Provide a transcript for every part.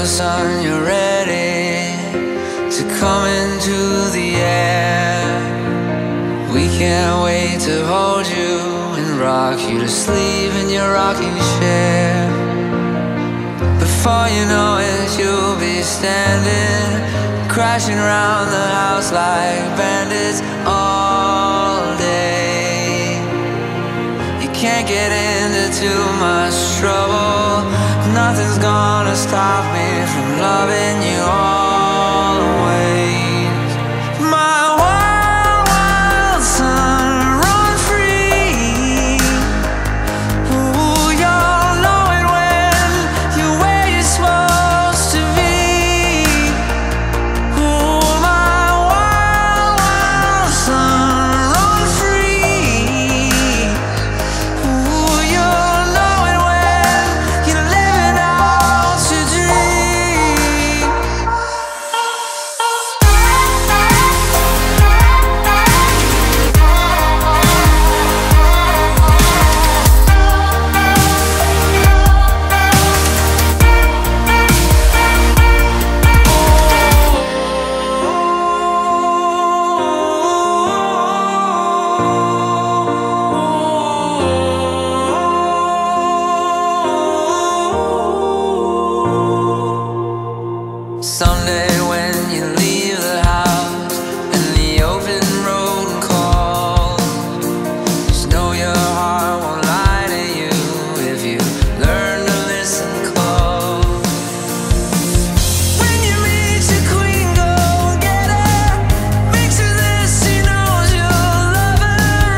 the sun, you're ready to come into the air. We can't wait to hold you and rock you to sleep in your rocking chair. Before you know it, you'll be standing, crashing around the house like bandits all day. You can't get into too much trouble. Nothing's gonna stop me from loving you always. My wild, wild son, run free. Ooh, you'll know it when you're where you're supposed to be. Ooh, my wild, wild son, run free. Ooh, you'll know it when you're living out your dream. Someday when you leave the house and the open road calls, just know your heart won't lie to you if you learn to listen close. When you meet your queen, go get her. Make sure that she knows you'll love her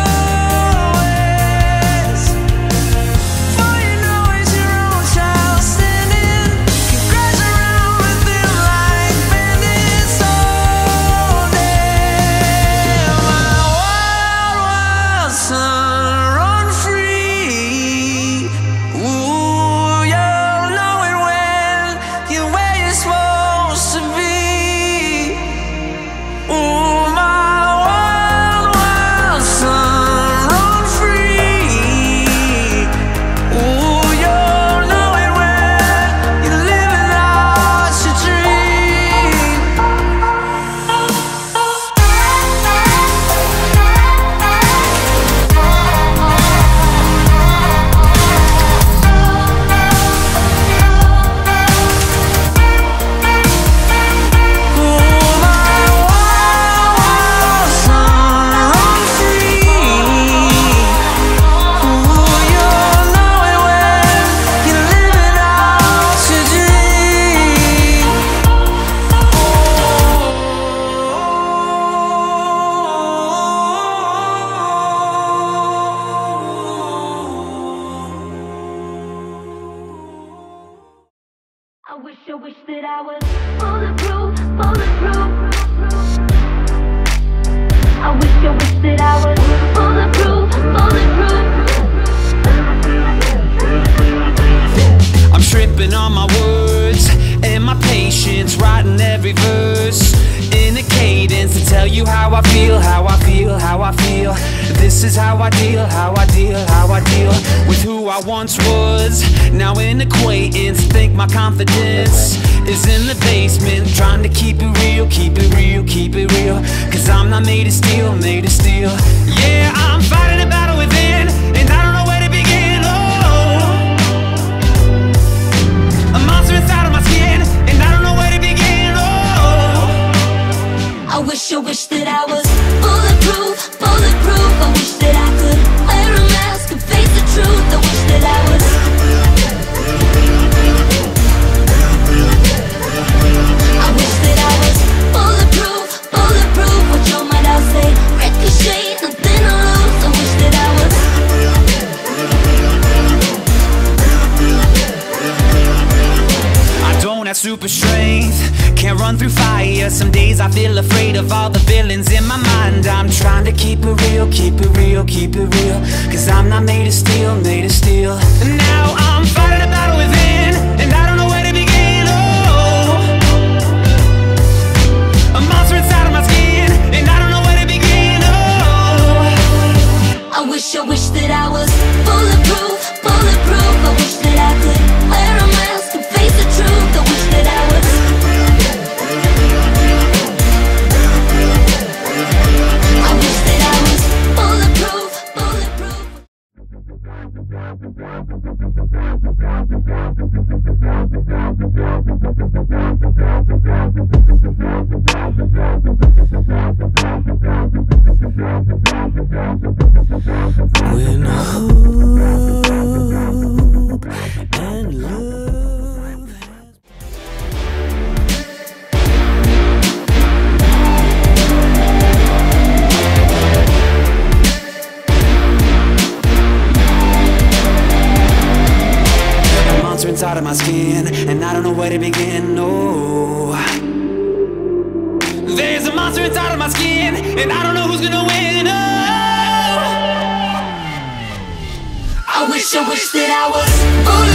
always. For you know it's your own child standing. Crash around with them like bandits all day. My wild, wild son, run free. Ooh, you'll know it when you're where you're supposed to be. Ooh, my wild, wild son, run free. Ooh, you'll know it when you're living out your dream. Ooh, my wild, wild son, run free. Ooh, you'll know it when you're living out your dream. I wish that I was bulletproof, bulletproof. I wish that I was bulletproof, bulletproof. I'm tripping on my words and my patience, writing every verse in a cadence to tell you how I feel, how I feel, how I feel. This is how I deal, how I deal, how I deal with who I once was. Now an acquaintance, think my confidence is in the basement, trying to keep it real, keep it real, keep it real. Cause I'm not made of steel, made of steel. Yeah, I'm fighting a battle within, and I don't know where to begin. Oh, a monster inside of my skin, and I don't know where to begin. Oh, I wish that I was bulletproof, bulletproof. I wish that I could wear a mask and face the truth. I wish that I was. I wish that I was bulletproof, bulletproof. What your might I say? Ricochet, nothing to lose. I wish that I was. I don't have super strength, can't run through fire. Some days I feel afraid of all the villains in my mind. I'm trying to keep it real, keep it real, keep it real. Cause I'm not made of steel, made of steel. And now I'm fighting a battle within, and I don't know where to begin. Oh, a monster inside of my skin, and I don't know where to begin. Oh, I wish that I was bulletproof, bulletproof. I wish that I could wear a mask and face the truth. I wish my skin, and I don't know where to begin, no. There's a monster inside of my skin, and I don't know who's gonna win, oh. I wish that I was bulletproof.